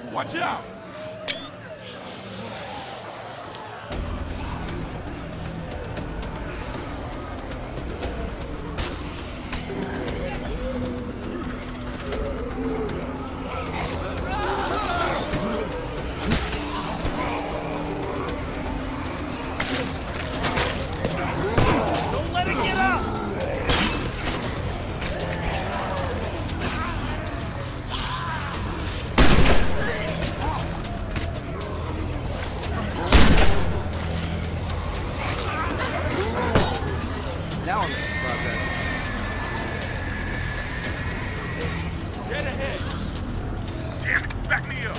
Watch out! Don't let it get up! Now I'm making progress. Dead ahead! Damn it, back me up!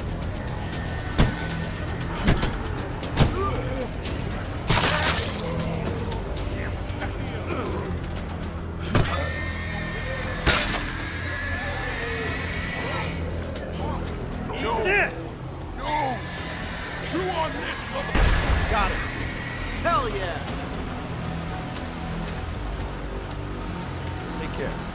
This! No! Chew on this, mother... Got it. Hell yeah! Take care.